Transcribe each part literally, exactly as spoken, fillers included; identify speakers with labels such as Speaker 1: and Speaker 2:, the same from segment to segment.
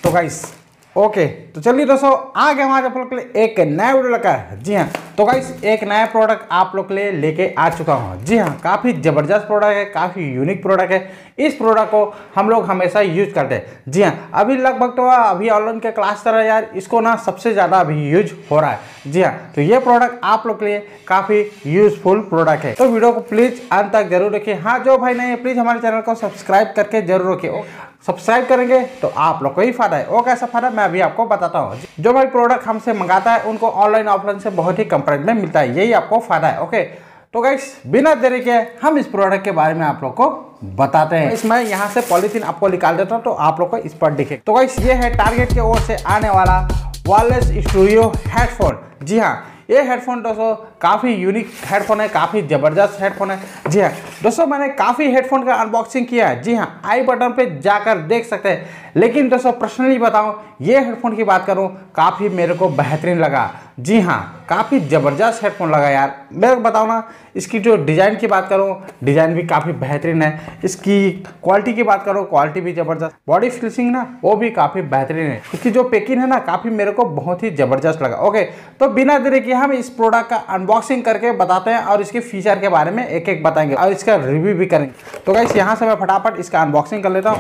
Speaker 1: तो guys okay, तो चलिए दोस्तों आ गए हमारे आप लोग के लिए एक नया वीडियो लेकर। जी हाँ, तो गाइस एक नया प्रोडक्ट आप लोग के लिए लेके आ चुका हूँ। जी हाँ, काफ़ी ज़बरदस्त प्रोडक्ट है, काफ़ी यूनिक प्रोडक्ट है। इस प्रोडक्ट को हम लोग हमेशा यूज करते हैं। जी हाँ, अभी लगभग तो अभी ऑनलाइन के क्लास तरह यार इसको ना सबसे ज़्यादा अभी यूज हो रहा है। जी हाँ, तो ये प्रोडक्ट आप लोग के लिए काफ़ी यूजफुल प्रोडक्ट है, तो वीडियो को प्लीज़ अंत तक जरूर रखिए। हाँ, जो भाई नहीं है प्लीज़ हमारे चैनल को सब्सक्राइब करके जरूर रखिए। सब्सक्राइब करेंगे तो आप लोग को ही फायदा है। वो कैसा फायदा मैं अभी आपको बताता हूँ। जो भाई प्रोडक्ट हमसे मंगाता है उनको ऑनलाइन ऑफलाइन से बहुत ही कम प्राइस में मिलता है, यही आपको फायदा है। ओके, तो गाइस बिना देरी के हम इस प्रोडक्ट के बारे में आप लोग को बताते हैं। इसमें यहाँ से पॉलीथीन आपको निकाल देता हूँ तो आप लोग को इस पर दिखे। तो गाइस ये है टारगेट की ओर से आने वाला वायरलेस स्टूडियो हेडफोन। जी हाँ, ये हेडफोन दोस्तों काफ़ी यूनिक हेडफोन है, काफ़ी ज़बरदस्त हेडफोन है। जी हाँ दोस्तों, मैंने काफ़ी हेडफोन का अनबॉक्सिंग किया है। जी हाँ, आई बटन पे जाकर देख सकते हैं। लेकिन दोस्तों पर्सनली बताऊं, ये हेडफोन की बात करूं, काफ़ी मेरे को बेहतरीन लगा। जी हाँ, काफ़ी ज़बरदस्त हेडफोन लगा यार। मैं बताऊँ ना, इसकी जो डिज़ाइन की बात करूँ, डिज़ाइन भी काफ़ी बेहतरीन है। इसकी क्वालिटी की बात करूँ, क्वालिटी भी ज़बरदस्त। बॉडी फिनिशिंग ना वो भी काफ़ी बेहतरीन है। इसकी जो पैकिंग है ना, काफ़ी मेरे को बहुत ही ज़बरदस्त लगा। ओके, तो बिना देरी के हम इस प्रोडक्ट का अनबॉक्सिंग करके बताते हैं और इसके फीचर के बारे में एक एक बताएंगे और इसका रिव्यू भी करेंगे। तो गाइस यहाँ से मैं फटाफट इसका अनबॉक्सिंग कर लेता हूँ।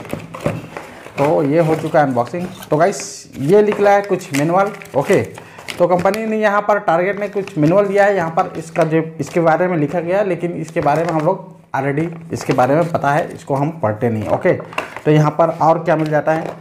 Speaker 1: तो ये हो चुका है अनबॉक्सिंग। तो गाइस ये निकला है कुछ मैनुअल। ओके, तो कंपनी ने यहाँ पर टारगेट ने कुछ मैनुअल दिया है। यहाँ पर इसका जो इसके बारे में लिखा गया है, लेकिन इसके बारे में हम लोग ऑलरेडी इसके बारे में पता है, इसको हम पढ़ते नहीं। ओके, तो यहाँ पर और क्या मिल जाता है,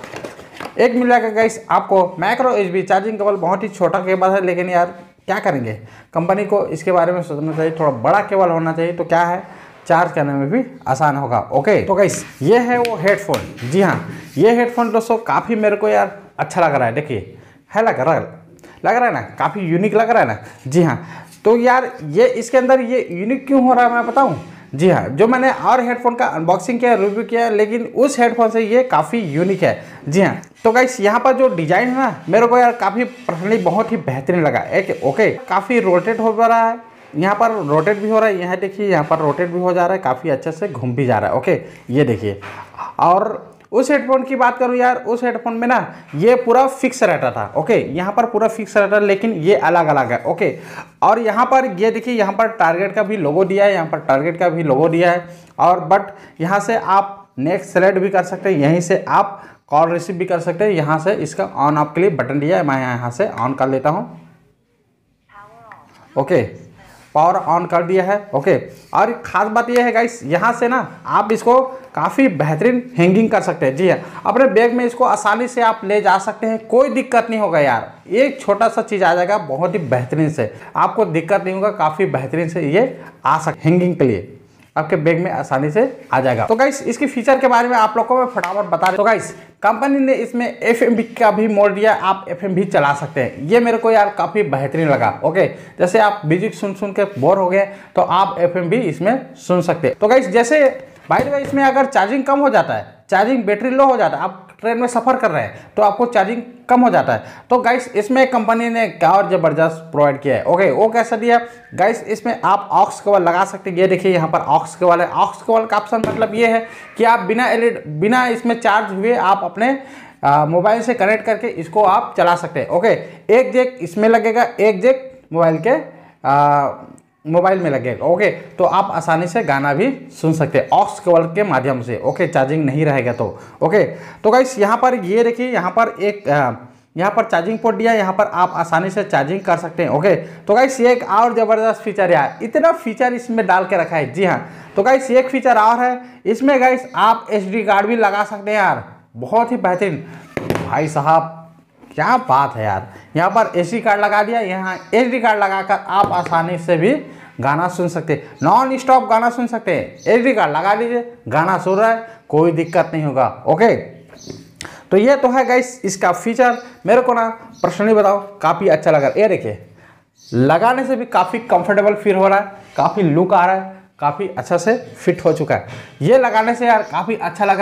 Speaker 1: एक मिल जाएगा गाइस आपको माइक्रो एचबी चार्जिंग केबल। बहुत ही छोटा केबल है, लेकिन यार क्या करेंगे, कंपनी को इसके बारे में सोचना चाहिए, थोड़ा बड़ा केबल होना चाहिए, तो क्या है चार्ज करने में भी आसान होगा। ओके, तो गाइस ये है वो हेडफोन। जी हाँ, ये हेडफोन दोस्तों काफ़ी मेरे को यार अच्छा लग रहा है। देखिए है लग रहा है लग रहा है ना, काफ़ी यूनिक लग रहा है ना। जी हाँ, तो यार ये इसके अंदर ये यूनिक क्यों हो रहा है मैं बताऊँ। जी हाँ, जो मैंने और हेडफोन का अनबॉक्सिंग किया, रिव्यू किया, लेकिन उस हेडफोन से ये काफ़ी यूनिक है। जी हाँ, तो गाइस यहाँ पर जो डिज़ाइन है ना, मेरे को यार काफ़ी पर्सनली बहुत ही बेहतरीन लगा। एक ओके, काफ़ी रोटेट हो रहा है, यहाँ पर रोटेट भी हो रहा है। यहाँ देखिए यहाँ पर रोटेट भी हो जा रहा है, काफ़ी अच्छे से घूम भी जा रहा है। ओके, ये देखिए। और उस हेडफोन की बात करूँ यार, उस हेडफोन में ना ये पूरा फिक्स रहता था। ओके, यहाँ पर पूरा फिक्स रहता है, लेकिन ये अलग अलग है। ओके, और यहाँ पर ये देखिए, यहाँ पर टारगेट का भी लोगो दिया है, यहाँ पर टारगेट का भी लोगो दिया है। और बट यहाँ से आप नेक्स्ट सेलेक्ट भी कर सकते हैं, यहीं से आप कॉल रिसीव भी कर सकते हैं। यहाँ से इसका ऑन ऑफ के लिए बटन दिया है, मैं यहाँ से ऑन कर लेता हूँ। ओके, पावर ऑन कर दिया है। ओके, और खास बात यह है गाइस, यहाँ से ना आप इसको काफ़ी बेहतरीन हैंगिंग कर सकते हैं। जी हाँ, अपने बैग में इसको आसानी से आप ले जा सकते हैं, कोई दिक्कत नहीं होगा यार। एक छोटा सा चीज़ आ जाएगा बहुत ही बेहतरीन से, आपको दिक्कत नहीं होगा, काफ़ी बेहतरीन से ये आ सकते हैंगिंग के लिए, आपके बैग में आसानी से आ जाएगा। तो गाइस इसकी फीचर के बारे में आप लोगों को मैं फटाफट बता रहा हूं। तो गाइस कंपनी ने इसमें एफ एम बी का भी मोड दिया, आप एफ एम भी चला सकते हैं। ये मेरे को यार काफ़ी बेहतरीन लगा। ओके, जैसे आप म्यूजिक सुन सुन के बोर हो गए तो आप एफ एम भी इसमें सुन सकते हैं। तो गाइस जैसे बाय द वे इसमें अगर चार्जिंग कम हो जाता है, चार्जिंग बैटरी लो हो जाता है, आप ट्रेन में सफ़र कर रहे हैं तो आपको चार्जिंग कम हो जाता है, तो गाइस इसमें कंपनी ने क्या और ज़बरदस्त प्रोवाइड किया है। ओके, वो कैसा दिया गाइस, इसमें आप ऑक्स केबल लगा सकते हैं। ये देखिए यहाँ पर ऑक्स केबल है। ऑक्स केबल का ऑप्शन मतलब ये है कि आप बिना एलईडी बिना इसमें चार्ज हुए आप अपने मोबाइल से कनेक्ट करके इसको आप चला सकते हैं। ओके, एक जैक इसमें लगेगा, एक जैक मोबाइल के आ, मोबाइल में लगेगा। ओके, तो आप आसानी से गाना भी सुन सकते हैं ऑक्स केबल के माध्यम से। ओके, चार्जिंग नहीं रहेगा तो। ओके, तो गाइस यहाँ पर ये देखिए, यहाँ पर एक यहाँ पर चार्जिंग पोर्ट दिया है, यहाँ पर आप आसानी से चार्जिंग कर सकते हैं। ओके, तो गाइस ये एक और ज़बरदस्त फीचर है, इतना फीचर इसमें डाल के रखा है। जी हाँ, तो गाइस एक फीचर और है इसमें गाइस, आप एच डी कार्ड भी लगा सकते हैं यार, बहुत ही बेहतरीन। भाई साहब क्या बात है यार, यहाँ पर एस डी कार्ड लगा दिया, यहाँ एच डी कार्ड लगाकर आप आसानी से भी गाना सुन सकते हैं, नॉन स्टॉप गाना सुन सकते हैं। एच डी कार्ड लगा लीजिए, गाना सुन रहा है, कोई दिक्कत नहीं होगा। ओके, तो ये तो है गाइस इसका फीचर। मेरे को ना पर्सनली बताओ काफ़ी अच्छा लगा। ये देखिए लगाने से भी काफ़ी कंफर्टेबल फील हो रहा है, काफ़ी लुक आ रहा है, काफ़ी अच्छा से फिट हो चुका है। ये लगाने से यार काफ़ी अच्छा लग रहा है।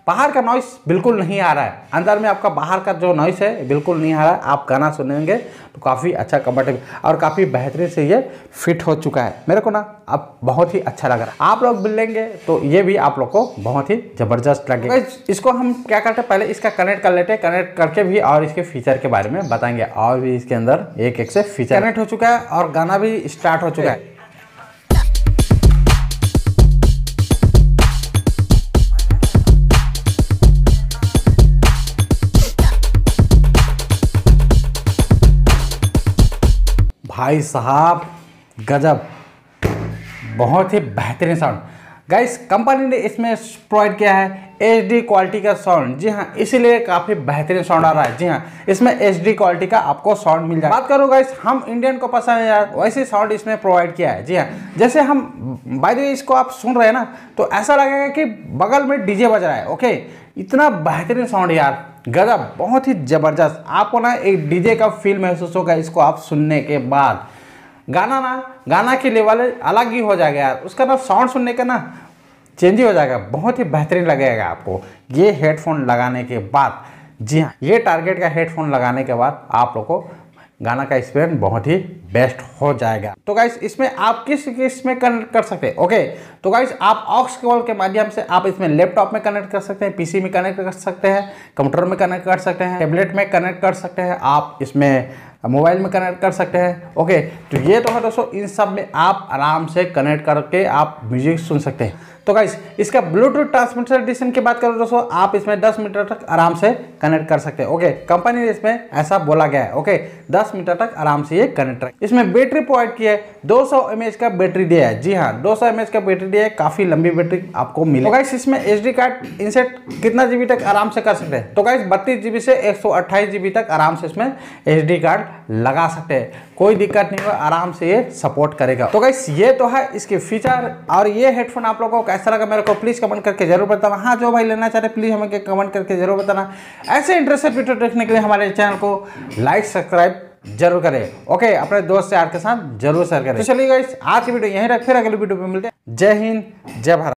Speaker 1: बाहर का नॉइस बिल्कुल नहीं आ रहा है, अंदर में आपका बाहर का जो नॉइस है बिल्कुल नहीं आ रहा है। आप गाना सुनेंगे तो काफ़ी अच्छा कंफर्टेबल और काफ़ी बेहतरीन से ये फिट हो चुका है। मेरे को ना अब बहुत ही अच्छा लग रहा है। आप लोग भी लेंगे तो ये भी आप लोग को बहुत ही ज़बरदस्त लगेगा। इसको हम क्या करते हैं, पहले इसका कनेक्ट कर लेते हैं, कनेक्ट करके भी और इसके फीचर के बारे में बताएंगे। और भी इसके अंदर एक एक से फीचर कनेक्ट हो चुका है और गाना भी स्टार्ट हो चुका है। भाई साहब गजब, बहुत ही बेहतरीन साउंड। गाइस कंपनी ने इसमें प्रोवाइड किया है एच डी क्वालिटी का साउंड। जी हाँ, इसीलिए काफ़ी बेहतरीन साउंड आ रहा है। जी हाँ, इसमें एच डी क्वालिटी का आपको साउंड मिल जाएगा। बात करो गाइस, हम इंडियन को पसंद है यार, वैसे साउंड इसमें प्रोवाइड किया है। जी हाँ, जैसे हम बाय द वे इसको आप सुन रहे हैं ना, तो ऐसा लगेगा कि बगल में डीजे बज रहा है। ओके, इतना बेहतरीन साउंड यार, गजब, बहुत ही ज़बरदस्त। आपको ना एक डीजे का फील महसूस होगा इसको आप सुनने के बाद। गाना ना गाना के लेवल अलग ही हो जाएगा यार, उसका ना साउंड सुनने का ना चेंज ही हो जाएगा, बहुत ही बेहतरीन लगेगा आपको ये हेडफोन लगाने के बाद। जी हाँ, ये टारगेट का हेडफोन लगाने के बाद आप लोग को गाना का एक्सपीरियंस बहुत ही बेस्ट हो जाएगा। तो गाइस इसमें आप किस किस में कनेक्ट कर सकते हैं। ओके, तो गाइस आप ऑक्स केबल के माध्यम से आप इसमें लैपटॉप में कनेक्ट कर सकते हैं, पीसी में कनेक्ट कर सकते हैं, कंप्यूटर में कनेक्ट कर सकते हैं, टैबलेट में कनेक्ट कर सकते हैं, आप इसमें मोबाइल में कनेक्ट कर सकते हैं। ओके, तो ये तो है दोस्तों, इन सब में आप आराम से कनेक्ट करके आप म्यूजिक सुन सकते हैं। तो गाइस इसका ब्लूटूथ ट्रांसमीटर डिस्टेंस की बात करें दोस्तों, आप इसमें दस मीटर तक आराम से कनेक्ट कर सकते हैं। ओके, कंपनी ने इसमें ऐसा बोला गया है। ओके, दस मीटर तक आराम से ये कनेक्ट रहे। इसमें बैटरी प्रोवाइड की है, दो सौ एम एच का बैटरी दिया है। जी हाँ, दो सौ एम एच का बैटरी दिया है, काफी लंबी बैटरी आपको मिले। तो गाइस इसमें एच डी कार्ड इंसर्ट कितना जीबी तक आराम से कर सकते हैं। तो गाइस बत्तीस जीबी से एक सौ अट्ठाईस जीबी तक आराम से इसमें एच डी कार्ड लगा सकते हैं, कोई दिक्कत नहीं होगा, आराम से ये सपोर्ट करेगा। तो गाइस ये तो है इसके फीचर। और ये हेडफोन आप लोगों को कैसा लगा मेरे को प्लीज कमेंट करके जरूर बताना। हाँ, जो भाई लेना चाहते प्लीज हमें कमेंट करके जरूर बताना। ऐसे इंटरेस्टेड वीडियो देखने के लिए हमारे चैनल को लाइक सब्सक्राइब जरूर करें। ओके, अपने दोस्त यार के साथ जरूर शेयर करें। तो चलिए गाइस आज की वीडियो यहीं रख, फिर अगली वीडियो में मिलते हैं। जय हिंद, जय भारत।